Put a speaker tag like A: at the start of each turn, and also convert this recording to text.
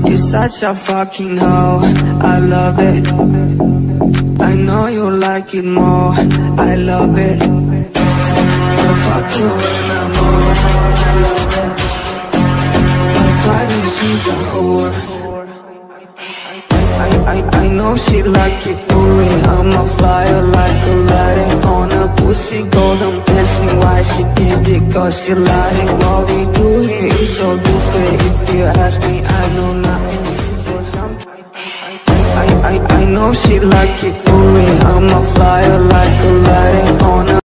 A: You're such a fucking hoe, I love it. I know you like it more, I love it. I'll fuck you when I'm old, I love it. My body, she's a whore. I know she like it for me. I'm a flyer like Aladdin on a pussy golden blessing. Why she did it? Cause she lied. What we do here is so discreet. If you ask me, I know nothing. I know she like it for me. I'm a flyer like Aladdin on a